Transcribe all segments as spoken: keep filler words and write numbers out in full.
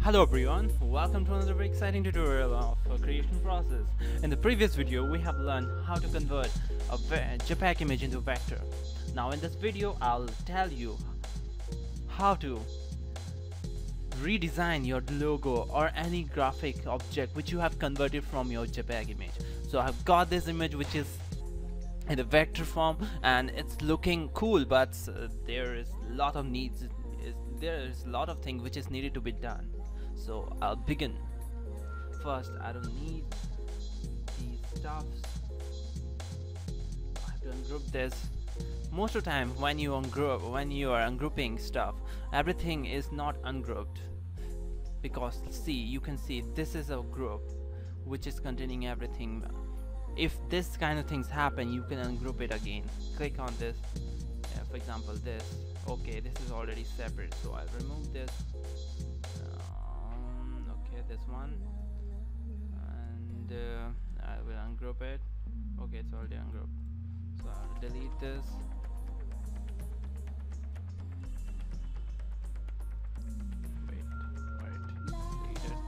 Hello everyone, welcome to another very exciting tutorial of uh, creation process. In the previous video we have learned how to convert a JPEG image into vector. Now in this video I'll tell you how to redesign your logo or any graphic object which you have converted from your JPEG image. So I've got this image which is in a vector form and it's looking cool, but uh, there is a lot of needs is, there is a lot of things which is needed to be done. So I'll begin. First, I don't need these stuffs. I have to ungroup this. Most of the time when you ungroup when you are ungrouping stuff, everything is not ungrouped, because see, you can see this is a group which is containing everything. If this kind of things happen, you can ungroup it again. Click on this, yeah, for example this. Okay, this is already separate, so I'll remove this. Um, okay, this one, and uh, I will ungroup it. Okay, it's already ungrouped, so I'll delete this. Wait, wait, delete it.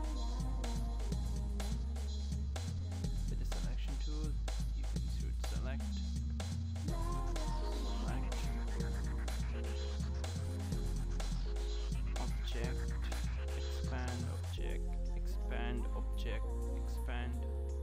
With the selection tool, you can should select. Select. Object, expand object, expand object, expand.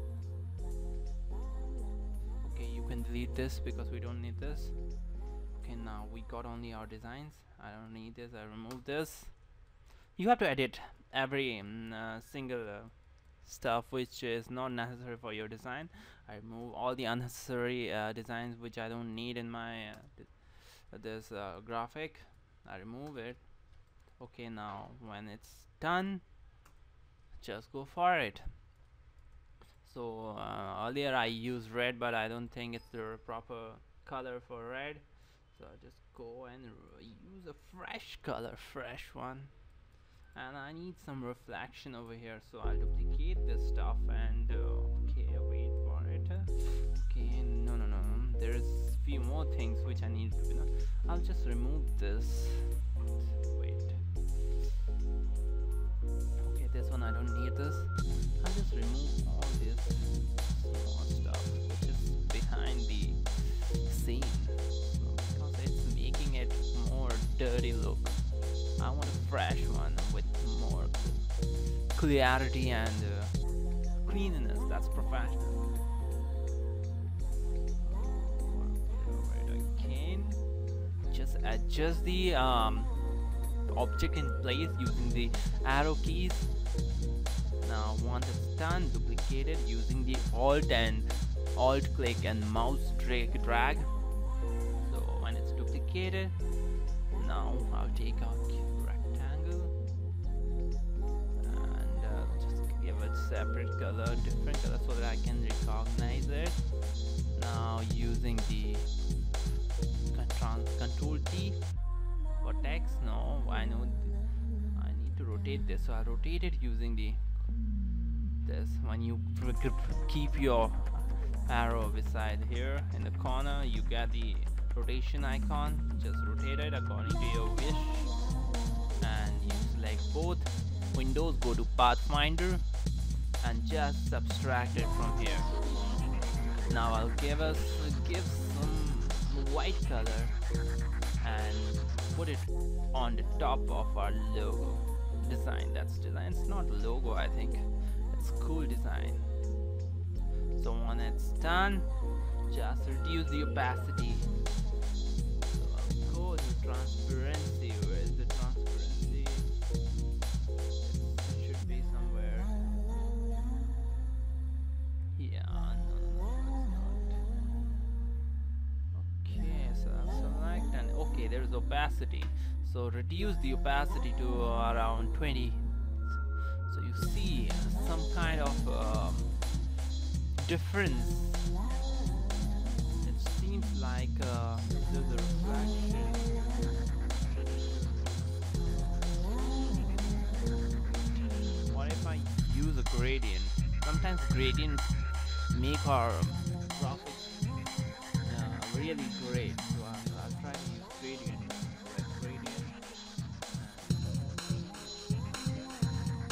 Okay, you can delete this because we don't need this. Okay, now we got only our designs. I don't need this. I remove this. You have to edit every um, uh, single uh, stuff which is not necessary for your design. I remove all the unnecessary uh, designs which I don't need in my uh, this uh, graphic. I remove it. Okay, now when it's done, just go for it. So uh, earlier I used red, but I don't think it's the proper color for red, so I just go and use a fresh color, fresh one. And I need some reflection over here, so I'll duplicate this stuff and uh, okay, wait for it. Okay, no no no there's few more things which I need to be done. I'll just remove this. Wait, okay, this one I don't need this. I'll just remove all this small stuff which is behind the scene, so because it's making it more dirty look. I want a fresh one with more clarity and uh, cleanliness. That's professional. Again, just adjust the um, object in place using the arrow keys. Now once it's done, duplicate it using the alt and alt click and mouse drag drag. So when it's duplicated, now I'll take out rectangle and uh, just give it separate color, different color, so that I can recognize it. Now using the control control T for text. No, I know I need to rotate this, so I rotate it using the this. When you keep your arrow beside here in the corner, you get the rotation icon. Just rotate it according to your wish, and you select both windows, go to Pathfinder and just subtract it from here. Now I'll give us give some white color and put it on the top of our logo design. That's design, it's not logo, I think it's cool design. So when it's done, just reduce the opacity. So I'll go to transparency. Where is the transparency? It should be somewhere. Yeah, no, no, no, it's not. Okay, so I'll select and okay, there is opacity. So reduce the opacity to uh, around twenty. So you see some kind of um, difference. It seems like uh, there's a reflection. What if I use a gradient? Sometimes gradients make our graphics uh, really great. So I'll, I'll try to use gradient. Like gradient.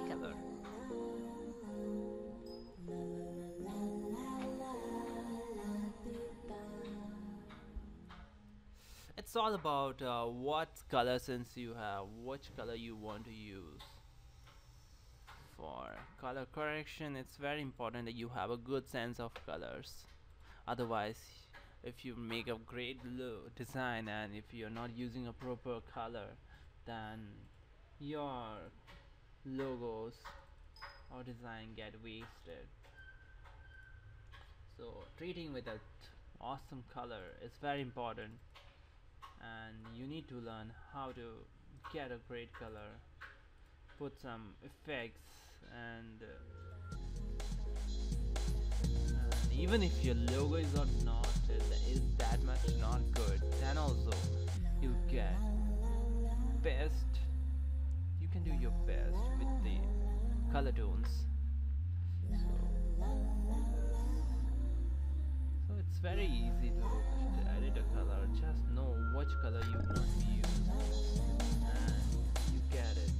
color. It's all about uh, what color sense you have, which color you want to use. For color correction, it's very important that you have a good sense of colors. Otherwise, if you make a great design and if you're not using a proper color, then your logos or design get wasted. So treating with an awesome color is very important, and you need to learn how to get a great color, put some effects, and, uh, and even if your logo is not, not uh, is that much not good, then also you get best. You can do your best with the color tones. So, so it's very easy to, to edit a color. Just know which color you want to use, and you get it.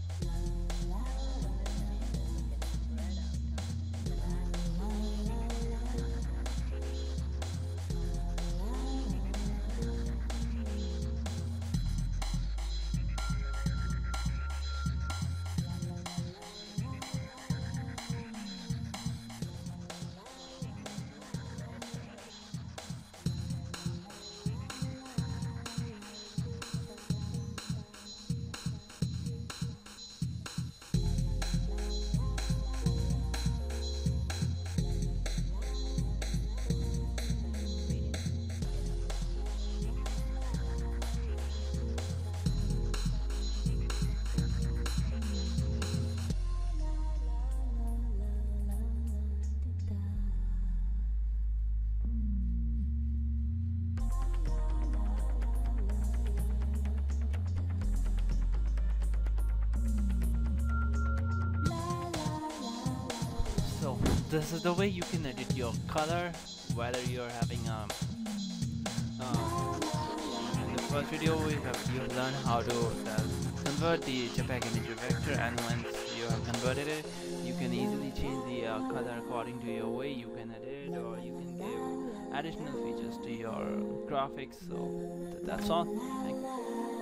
So this is the way you can edit your color, whether you're having um, um in the first video we have you have learned how to uh, convert the JPEG image to vector, and once you have converted it, you can easily change the uh, color according to your way. You can edit it, or you can give additional features to your graphics. So th that's all. Thank you.